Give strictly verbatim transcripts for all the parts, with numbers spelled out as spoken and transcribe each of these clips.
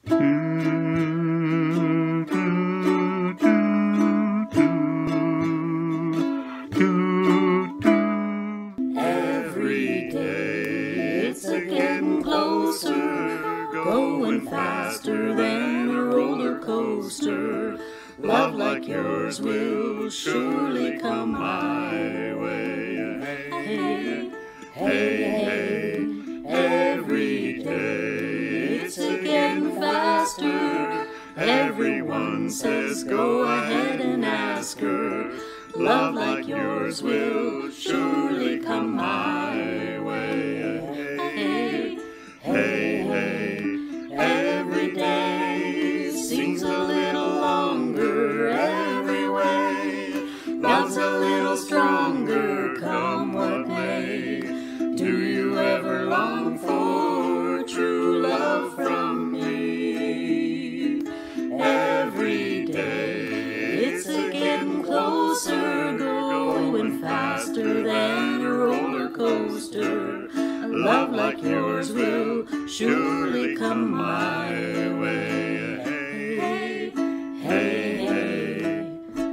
Every day it's a getting closer, going faster than a roller coaster. Love like yours will surely come my way. Hey, hey, hey, every day it's a getting faster. Everyone says go ahead and ask her. Love like yours will surely come my way. Hey, hey, hey, every day seems a little longer every way. Love's a little stronger, come what may. Do you ever long for true love from me? Every day it's a getting closer, going faster than a roller coaster. A love like yours will surely come my way. Hey, hey, hey.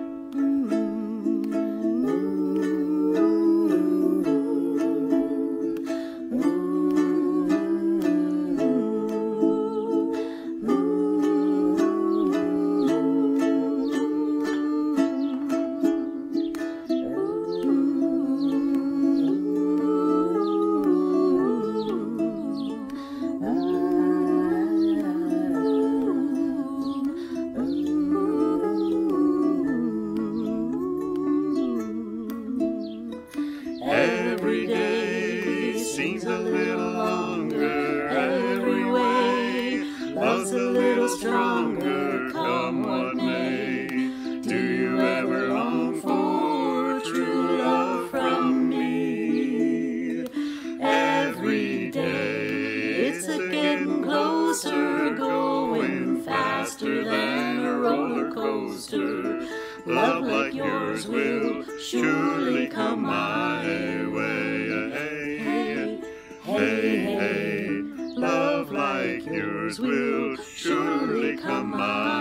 Every day seems a little longer every way. Love's a little stronger, come what may. Do you ever long for true love from me? Every day it's a getting closer, going faster than a roller coaster. Love like yours will surely come my way. Hey, hey, hey, love like yours will surely come my way.